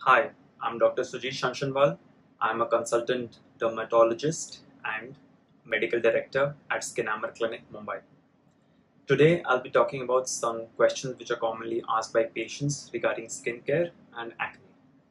Hi, I'm Dr. Sujit Shanshanwal. I'm a consultant dermatologist and medical director at Skinamar Clinic, Mumbai. Today, I'll be talking about some questions which are commonly asked by patients regarding skincare and acne.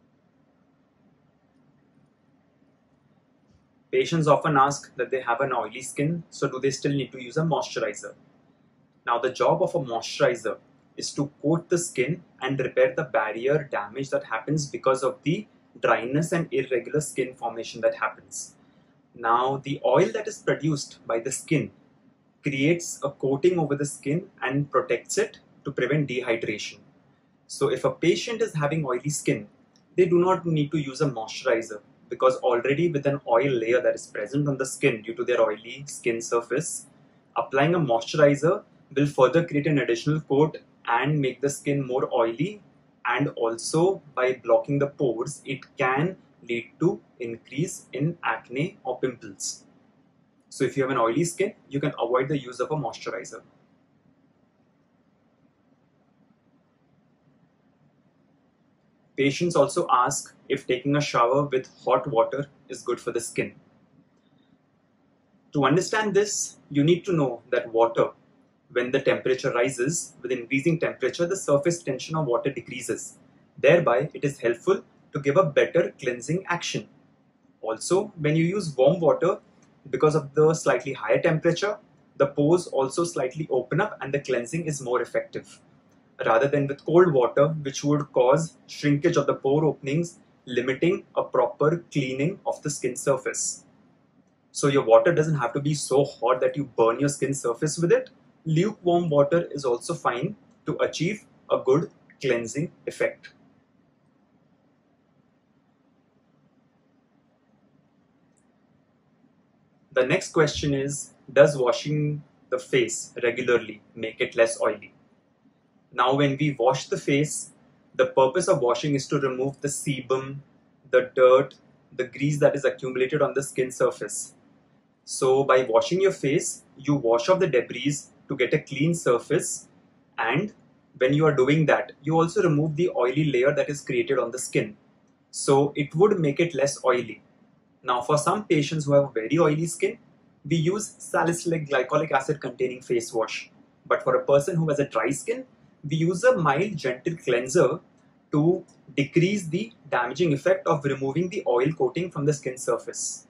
Patients often ask that they have an oily skin, so do they still need to use a moisturizer? Now, the job of a moisturizer is to coat the skin and repair the barrier damage that happens because of the dryness and irregular skin formation that happens. Now, the oil that is produced by the skin creates a coating over the skin and protects it to prevent dehydration. So, if a patient is having oily skin, they do not need to use a moisturizer because already with an oil layer that is present on the skin due to their oily skin surface, applying a moisturizer will further create an additional coat and make the skin more oily, and also by blocking the pores it can lead to increase in acne or pimples. So if you have an oily skin, you can avoid the use of a moisturizer. Patients also ask if taking a shower with hot water is good for the skin. To understand this, you need to know that water, when the temperature rises, with increasing temperature, the surface tension of water decreases. Thereby, it is helpful to give a better cleansing action. Also, when you use warm water, because of the slightly higher temperature, the pores also slightly open up and the cleansing is more effective, rather than with cold water, which would cause shrinkage of the pore openings, limiting a proper cleaning of the skin surface. So your water doesn't have to be so hot that you burn your skin surface with it. Lukewarm water is also fine to achieve a good cleansing effect. The next question is, does washing the face regularly make it less oily? Now, when we wash the face, the purpose of washing is to remove the sebum, the dirt, the grease that is accumulated on the skin surface. So by washing your face, you wash off the debris to get a clean surface, and when you are doing that, you also remove the oily layer that is created on the skin. So it would make it less oily. Now for some patients who have very oily skin, we use salicylic glycolic acid containing face wash. But for a person who has a dry skin, we use a mild gentle cleanser to decrease the damaging effect of removing the oil coating from the skin surface.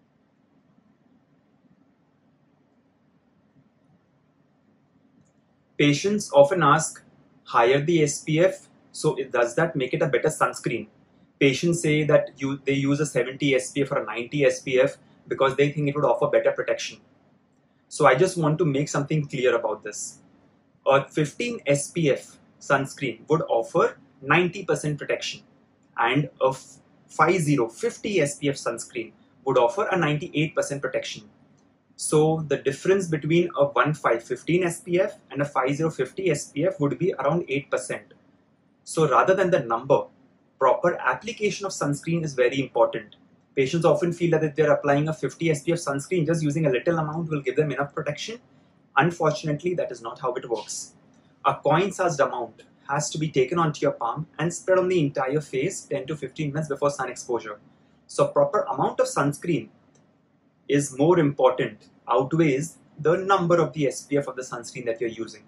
Patients often ask, higher the SPF, so does that make it a better sunscreen? Patients say that they use a 70 SPF or a 90 SPF because they think it would offer better protection. So I just want to make something clear about this. A 15 SPF sunscreen would offer 90% protection, and a 50 SPF sunscreen would offer a 98% protection. So the difference between a 15 SPF and a 50 SPF would be around 8%. So rather than the number, proper application of sunscreen is very important. Patients often feel that if they're applying a 50 SPF sunscreen, just using a little amount will give them enough protection. Unfortunately, that is not how it works. A coin-sized amount has to be taken onto your palm and spread on the entire face 10 to 15 minutes before sun exposure. So proper amount of sunscreen is more important, outweighs the number of the SPF of the sunscreen that you're using.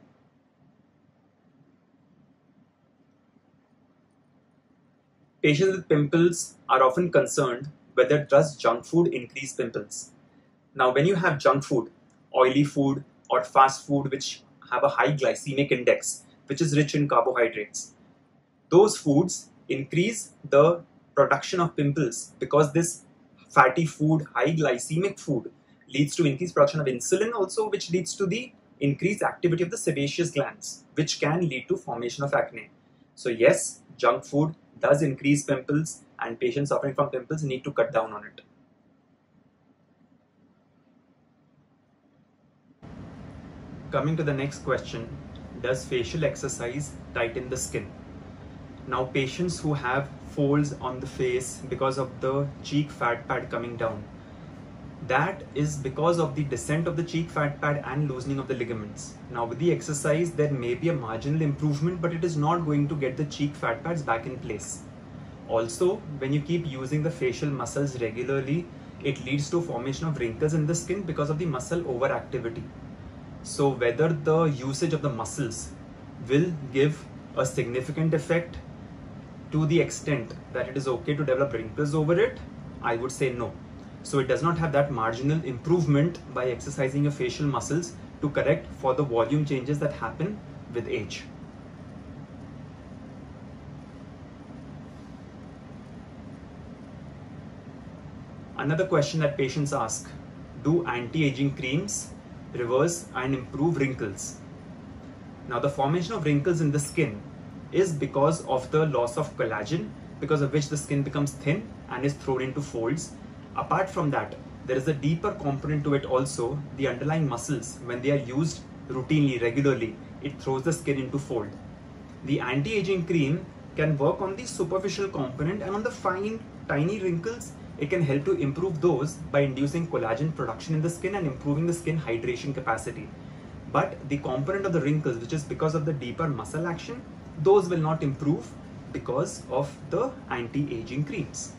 Patients with pimples are often concerned whether does junk food increase pimples. Now when you have junk food, oily food or fast food which have a high glycemic index, which is rich in carbohydrates, those foods increase the production of pimples because this fatty food, high glycemic food leads to increased production of insulin also, which leads to the increased activity of the sebaceous glands, which can lead to formation of acne. So yes, junk food does increase pimples, and patients suffering from pimples need to cut down on it. Coming to the next question, does facial exercise tighten the skin? Now patients who have folds on the face because of the cheek fat pad coming down, that is because of the descent of the cheek fat pad and loosening of the ligaments. Now with the exercise there may be a marginal improvement, but it is not going to get the cheek fat pads back in place. Also, when you keep using the facial muscles regularly, it leads to formation of wrinkles in the skin because of the muscle overactivity. So whether the usage of the muscles will give a significant effect to the extent that it is okay to develop wrinkles over it, I would say no. So it does not have that marginal improvement by exercising your facial muscles to correct for the volume changes that happen with age. Another question that patients ask: do anti-aging creams reverse and improve wrinkles? Now, the formation of wrinkles in the skin is because of the loss of collagen, because of which the skin becomes thin and is thrown into folds. Apart from that, there is a deeper component to it also. The underlying muscles, when they are used routinely, regularly, it throws the skin into fold. The anti-aging cream can work on the superficial component, and on the fine, tiny wrinkles, it can help to improve those by inducing collagen production in the skin and improving the skin hydration capacity. But the component of the wrinkles, which is because of the deeper muscle action, those will not improve because of the anti-aging creams.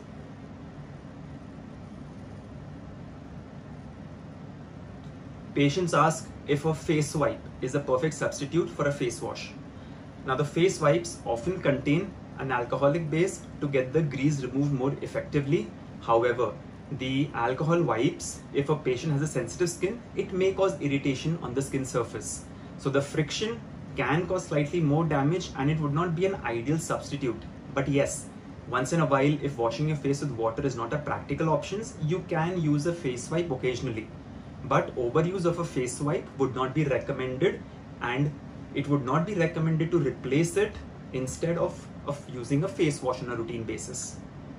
Patients ask if a face wipe is a perfect substitute for a face wash. Now, the face wipes often contain an alcoholic base to get the grease removed more effectively. However, the alcohol wipes, if a patient has a sensitive skin, it may cause irritation on the skin surface. So the friction can cause slightly more damage and it would not be an ideal substitute. But yes, once in a while, if washing your face with water is not a practical option, you can use a face wipe occasionally. But overuse of a face wipe would not be recommended, and it would not be recommended to replace it instead of using a face wash on a routine basis.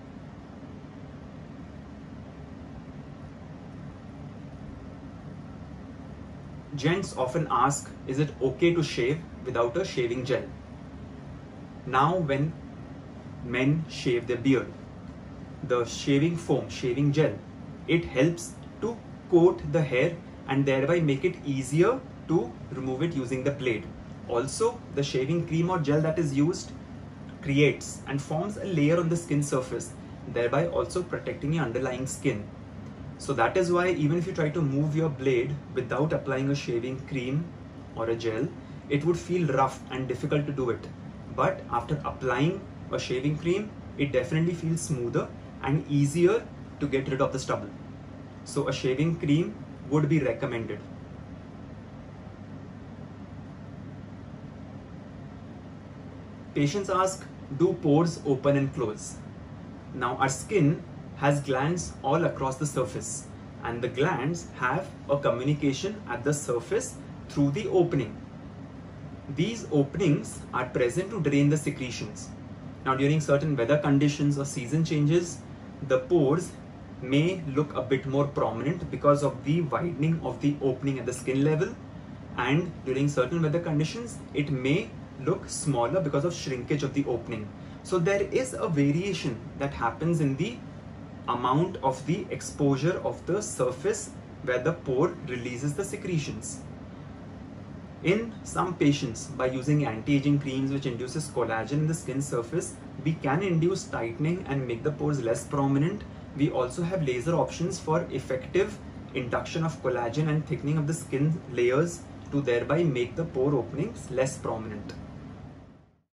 Gents often ask, is it okay to shave without a shaving gel? Now, when men shave their beard, the shaving foam, shaving gel, it helps to coat the hair and thereby make it easier to remove it using the blade. Also, the shaving cream or gel that is used creates and forms a layer on the skin surface, thereby also protecting your underlying skin. So that is why even if you try to move your blade without applying a shaving cream or a gel, it would feel rough and difficult to do it. But after applying a shaving cream, it definitely feels smoother and easier to get rid of the stubble. So a shaving cream would be recommended. Patients ask, do pores open and close? Now, our skin has glands all across the surface, and the glands have a communication at the surface through the opening. These openings are present to drain the secretions. Now, during certain weather conditions or season changes, the pores may look a bit more prominent because of the widening of the opening at the skin level, and during certain weather conditions, it may look smaller because of shrinkage of the opening. So there is a variation that happens in the amount of the exposure of the surface where the pore releases the secretions. In some patients, by using anti-aging creams which induces collagen in the skin surface, we can induce tightening and make the pores less prominent. We also have laser options for effective induction of collagen and thickening of the skin layers to thereby make the pore openings less prominent.